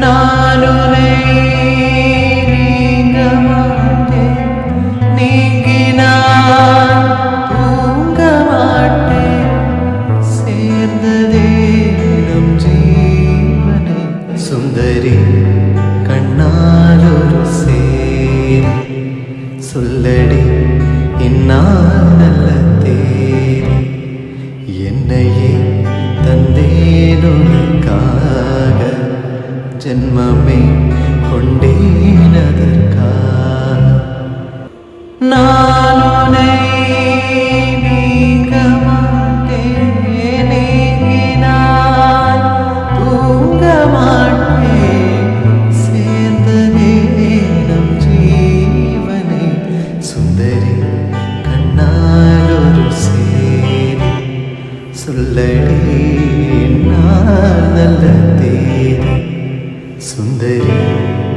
நான் உன்னை நீங்க மாட்டேன், நீங்கினான் தூங்க மாட்டேன். சேர்ந்ததே நம் ஜீவனை சுந்தரி கண்ணால் ஒரு சேரி. சொல்லடி இந்நாள் நல்ல தேரி, என்னையே தந்தேன் உனக்காக, ஜென்மமே கொண்டேன் அதற்காக. நான் உன்னை நீங்க மாட்டேன், நீங்கினான் தூங்க மாட்டேன். சேர்ந்ததே நம் ஜீவனை சுந்தரி கண்ணால் ஒரு சேரி. சொல்லடி நான் நல்ல தேரி சுந்தரி.